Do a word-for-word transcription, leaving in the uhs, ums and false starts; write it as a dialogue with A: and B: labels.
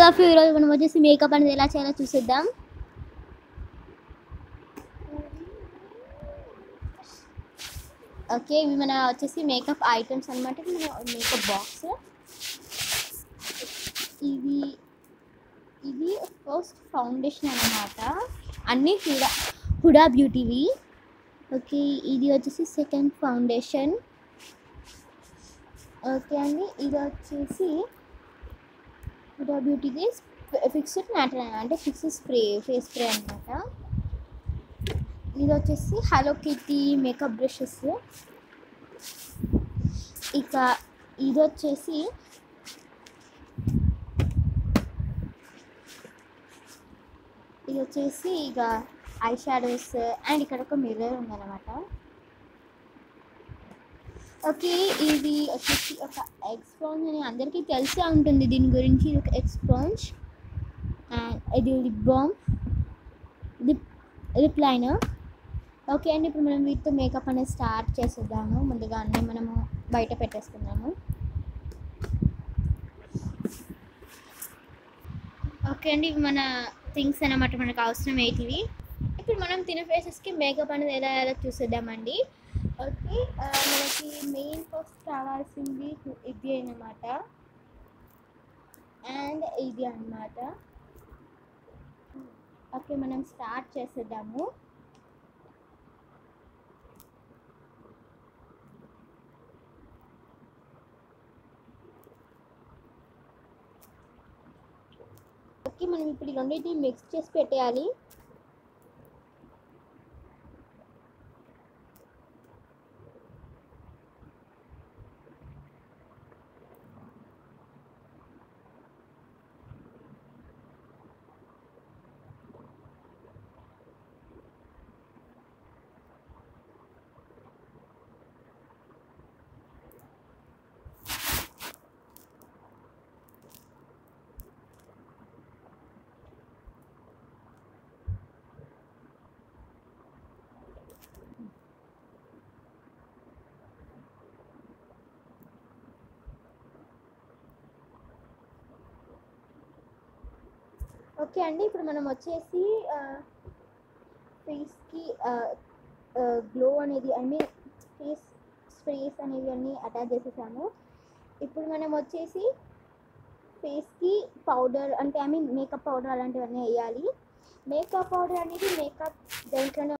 A: Of ఈరోజు మనం వచ్చేసి మేకప్ అనేది ఎలా చేయాలో చూసేద్దాం. ఓకే, ఇవి మన వచ్చేసి మేకప్ ఐటమ్స్ అనమాట. ఇది మన మేకప్ బాక్స్. ఇది ఇది ఫస్ట్ ఫౌండేషన్ అన్నమాట, అన్నీ హుడా హుడా బ్యూటీవి. ఓకే, ఇది వచ్చేసి సెకండ్ ఫౌండేషన్. ఓకే అండి, ఇది వచ్చేసి హుడా బ్యూటీది ఫిక్స్డ్ మ్యాటర్ అంటే ఫిక్స్డ్ స్ప్రే ఫేస్ స్ప్రే అనమాట. ఇది వచ్చేసి హలో కిటీ మేకప్ బ్రషెస్. ఇక ఇది వచ్చేసి ఇది వచ్చేసి ఇక ఐ షాడోస్ అండ్ ఇక్కడ ఒక మిర్రర్ ఉందన్నమాట. ఓకే, ఇది వచ్చేసి ఒక ఎగ్ స్పాంజ్ అని అందరికీ తెలిసే ఉంటుంది దీని గురించి. ఇది ఒక ఎగ్ స్పాంజ్ అండ్ ఇది lip balm, lip lip liner. Okay అండి, ఇప్పుడు మనం వీటితో మేకప్ అనేది స్టార్ట్ చేసేద్దాము. ముందుగా అన్నీ మనము బయట పెట్టేసుకుందాము. ఓకే అండి, ఇవి మన థింగ్స్ అన్నమాట, మనకు అవసరం ఏంటివి. ఇప్పుడు మనం తినే ఫేసెస్కి మేకప్ అనేది ఎలా ఎలా చూసేద్దామండి. ఓకే, మనకి మెయిన్ ఫస్ట్ కావాల్సింది ఇది అన్నమాట అండ్ ఇది అన్నమాట. ఓకే, మనం స్టార్ట్ చేసేద్దాము. ఓకే, మనం ఇప్పుడు ఈ రెండింటిని మిక్స్ చేసి పెట్టేయాలి. ఓకే అండి, ఇప్పుడు మనం వచ్చేసి ఫేస్కి గ్లో అనేది ఐ మీన్ ఫేస్ స్ప్రేస్ అనేవి అన్నీ అటాచ్ చేసేసాము. ఇప్పుడు మనం వచ్చేసి ఫేస్కి పౌడర్ అంటే ఐ మీన్ మేకప్ పౌడర్ అలాంటివన్నీ వేయాలి. మేకప్ పౌడర్ అనేది మేకప్ దేంట్లోనే